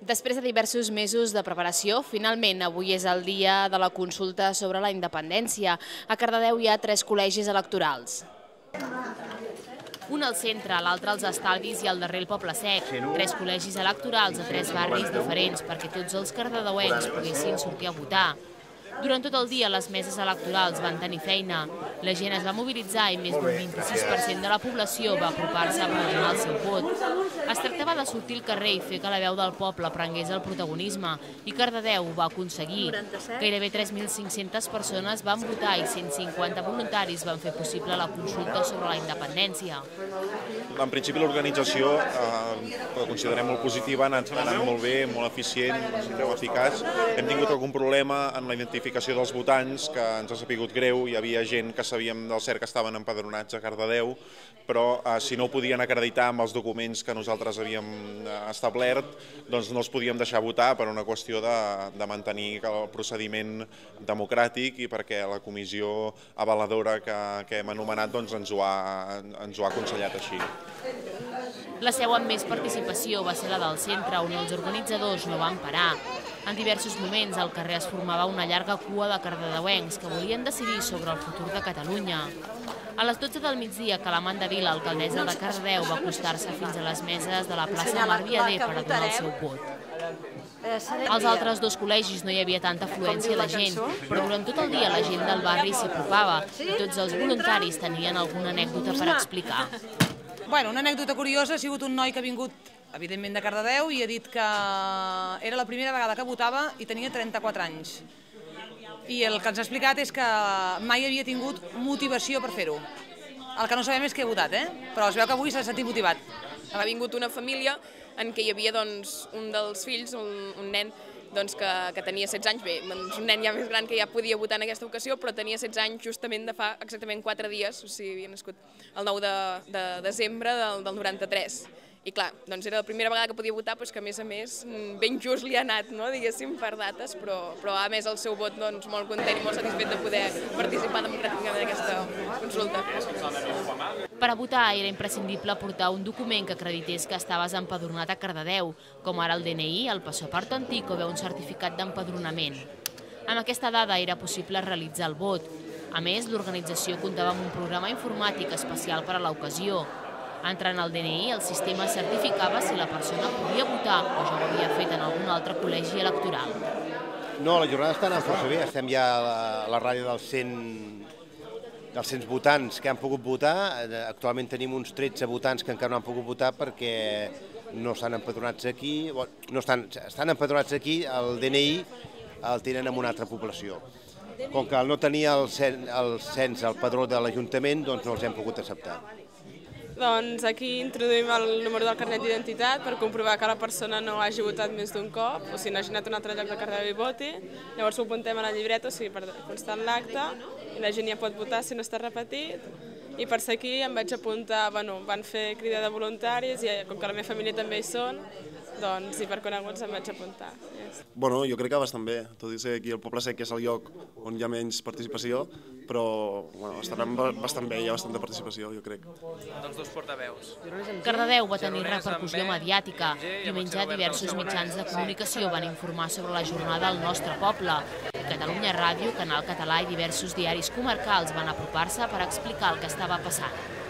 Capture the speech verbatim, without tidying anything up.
Després de diversos mesos de preparació, finalment avui és el dia de la consulta sobre la independència. A Cardedeu hi ha tres col·legis electorals. Un al centre, l'altre als Estalvis i el darrer el Poble Sec. Tres col·legis electorals a tres barris diferents perquè tots els cardedeuencs poguessin sortir a votar. Durant tot el dia les meses electorals van tenir feina. La gent es va mobilitzar i més d'un vint-i-sis per cent de la població va apropar-se a donar el seu vot. Es tractava de sortir al carrer i fer que la veu del poble prengués el protagonisme i Cardedeu ho va aconseguir. Gairebé tres mil cinc-centes persones van votar i cent cinquanta voluntaris van fer possible la consulta sobre la independència. En principi l'organització eh, la considerem molt positiva, ha anat, ha anat molt bé, molt eficient, molt eficaç. Hem tingut algun problema en la identificació dels votants, que ens ha sapigut greu. Hi havia gent que sabíem del cert que estaven empadronats a Cardedeu, però eh, si no ho podien acreditar amb els documents que nosaltres havíem establert, doncs no els podíem deixar votar per una qüestió de, de mantenir el procediment democràtic i perquè la comissió avaladora que, que hem anomenat doncs, ens, ho ha, ens ho ha aconsellat així. La seu amb més participació va ser la del centre, on els organitzadors no van parar. En diversos moments al carrer es formava una llarga cua de cardedeuencs que volien decidir sobre el futur de Catalunya. A les dotze del migdia, Calamanda Vila, alcaldessa de Cardedeu, va acostar-se fins a les meses de la plaça Mar Viader per a donar el seu vot. Als altres dos col·legis no hi havia tanta afluència de gent, però durant tot el dia la gent del barri s'hi apropava i tots els voluntaris tenien alguna anècdota per explicar. Bueno, una anècdota curiosa ha sigut un noi que ha vingut, evidentment, de Cardedeu i ha dit que era la primera vegada que votava i tenia trenta-quatre anys. I el que ens ha explicat és que mai havia tingut motivació per fer-ho. El que no sabem és que ha votat, eh? Però es veu que avui s'ha sentit motivat. Ha vingut una família en què hi havia doncs, un dels fills, un, un nen, doncs, que, que tenia setze anys, bé, doncs, un nen ja més gran que ja podia votar en aquesta ocasió, però tenia setze anys justament de fa exactament quatre dies, o sigui, havia nascut el nou de, de desembre del, del noranta-tres. I clar, doncs era la primera vegada que podia votar, doncs que a més a més ben just li ha anat, no? Diguéssim, per dates, però, però a més el seu vot doncs, molt content i molt satisfet de poder participar democràticament en aquesta consulta. Per a votar era imprescindible portar un document que acredités que estaves empadronat a Cardedeu, com ara el D N I, el passaport antic o bé un certificat d'empadronament. Amb aquesta dada era possible realitzar el vot. A més, l'organització comptava amb un programa informàtic especial per a l'ocasió. Entrant al D N I, el sistema certificava si la persona podia votar o ja ho havia fet en algun altre col·legi electoral. No, la jornada està anant força bé. Estem ja a la, a la ratlla dels cent, dels cent votants que han pogut votar. Actualment tenim uns tretze votants que encara no han pogut votar perquè no estan empadronats aquí. No estan, estan empadronats aquí, el D N I el tenen en una altra població. Com que no tenia el cens, el cens, el padró de l'Ajuntament, doncs no els hem pogut acceptar. Doncs aquí introduïm el número del carnet d'identitat per comprovar que la persona no hagi votat més d'un cop, o sigui, no hagi anat a un altre lloc de Cardedeu i voti. Llavors ho apuntem a la llibreta, o sigui, per constar en l'acte, i la gent ja pot votar si no està repetit. I per ser aquí em vaig apuntar, bueno, van fer crida de voluntaris i com que la meva família també hi són, doncs, i per coneguts em vaig apuntar. Bueno, jo crec que bastant bé, tot i ser aquí el Poble Sec, que és el lloc on hi ha menys participació, però bueno, estaran bastant bé, hi ha bastanta participació, jo crec. Dels dos portaveus. Cardedeu va tenir repercussió mediàtica. Diumenge diversos mitjans de comunicació van informar sobre la jornada al nostre poble. Catalunya Ràdio, Canal Català i diversos diaris comarcals van apropar-se per explicar el que estava passant.